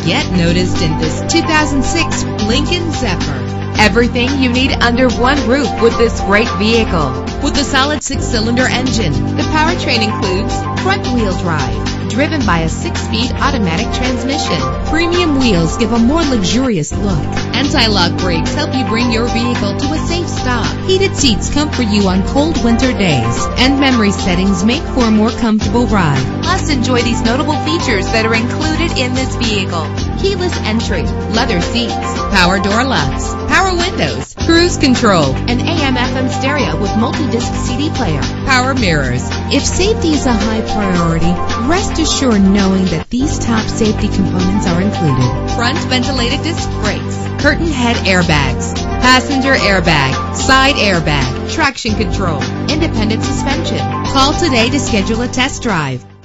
get noticed in this 2006 Lincoln Zephyr. Everything you need under one roof with this great vehicle. With a solid 6-cylinder engine, the powertrain includes front-wheel drive, driven by a 6-speed automatic transmission. Premium wheels give a more luxurious look. Anti-lock brakes help you bring your vehicle to a safe stop. Heated seats comfort you on cold winter days, and memory settings make for a more comfortable ride. Plus, enjoy these notable features that are included in this vehicle: keyless entry, leather seats, power door locks, power windows, cruise control, an AM/FM stereo with multi-disc CD player, power mirrors. If safety is a high priority, rest assured knowing that these top safety components are included: front ventilated disc brakes, curtain head airbags, passenger airbag, side airbag, traction control, independent suspension. Call today to schedule a test drive.